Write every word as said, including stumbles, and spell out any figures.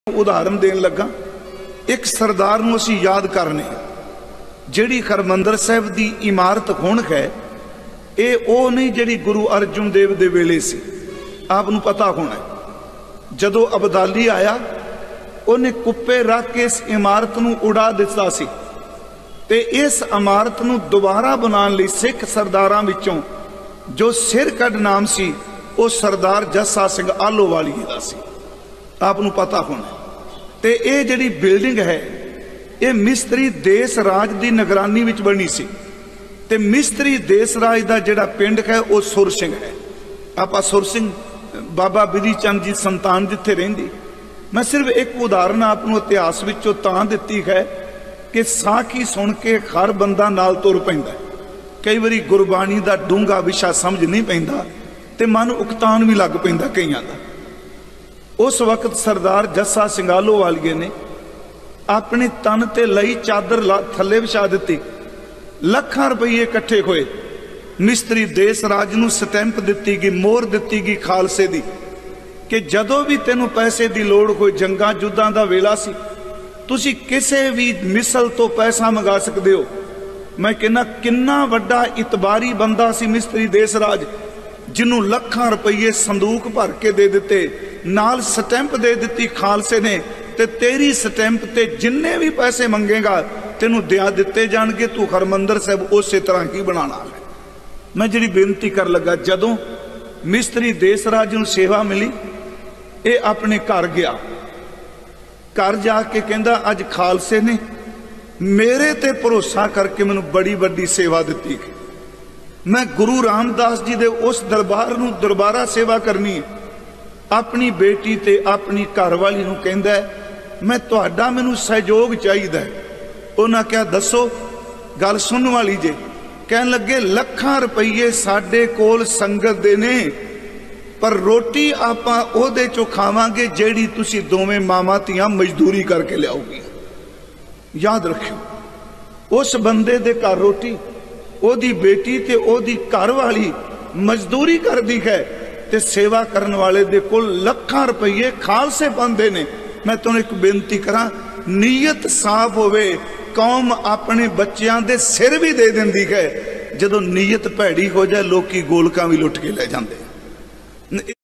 उदाहरण देन लगा। एक सरदार नूं असीं याद करने जिहड़ी हरमंदर साहिब दी इमारत हुण है, ये वो नहीं जिहड़ी गुरु अर्जुन देव दे वेले सी। आप नूं पता होना जदों अबदाली आया उन्हें कुप्पे रख के इस इमारत नूं उड़ा दिता सी ते इस इमारत नूं दोबारा बनाने लई सिख सरदारां विचों जो सिर कढ़ नाम सी वो सरदार जस्सा सिंह आलोवालीए दा सी। आप नूं पता होना ते ये जिहड़ी बिल्डिंग है ये मिस्त्री देश राज की निगरानी विच बनी सी ते मिस्त्री देश राज का जिहड़ा पिंड है वो सुर सिंह है। आपां सुर सिंह बाबा बिधी चंद जी संतान जिथे रहिंदी। मैं सिर्फ एक उदाहरण आपनूं इतिहास विचों तां दित्ती है कि साखी सुन के हर बंदा नाल तुर पैंदा। कई बारी गुरबाणी का डूंगा विशा समझ नहीं पैंदा ते मन उकतान भी लग पैंदा कईयां दा। उस वक्त सरदार जस्सा सिंह आलोवालीए ने अपने तन ते लई चादर थले विछा दी। लखां रुपये इकट्ठे होए, मिस्त्री देश राज नूं स्टैंप दिती गई, मोहर दिती गई खालसे दी कि जदों भी तेनों पैसे की लोड़ होए, जंगां जुद्धां दा वेला सी, तुसीं किसे भी मिसल तो पैसा मंगा सकदे हो। मैं कहना किन्ना वड्डा इतबारी बंदा सी मिस्त्री देश राज, जिन्हों लखां रुपये संदूक भर के दे दिते, नाल स्टैंप दे दी खालसे ने ते तेरी स्टैंप ते जिन्ने भी पैसे मंगेगा तेनों दिया दिते जाणगे, तू हरमंदर साहिब उस तरह ही बनाना है। मैं जी बेनती कर लगा, जदों मिस्त्री देश राज नूं सेवा मिली, ये अपने घर गया, घर जाके कहंदा अज खालसे ने मेरे ते भरोसा करके मैनूं बड़ी बड़ी सेवा दी। मैं गुरु रामदास जी दे उस दरबार नूं दरबारा सेवा करनी है। अपनी बेटी ते अपनी घरवाली नूं कहंदा मैं तुहाडा मैनूं सहयोग चाहिदा है। उन्हां क्या दसो गल सुनने वाली जे। कहन लगे लखां रुपये साडे कोल संगत दे ने, पर रोटी आपां ओहदे चों खावांगे जेड़ी तुसीं दोवें मावां धीआं मजदूरी करके लियाओगी। याद रखियो उस बंदे दे घर रोटी ओदी बेटी ते ओदी घरवाली मजदूरी करदी है ते सेवा करने वाले दे कोल लखां रुपये खालसे पांदे ने। मैं तुहानूं एक बेनती करा, नीयत साफ होवे, कौम अपने बच्चों दे सिर भी दे दिंदी है। जदों नीयत भैड़ी हो जाए लोकी गोलकां भी लुट के ले जांदे।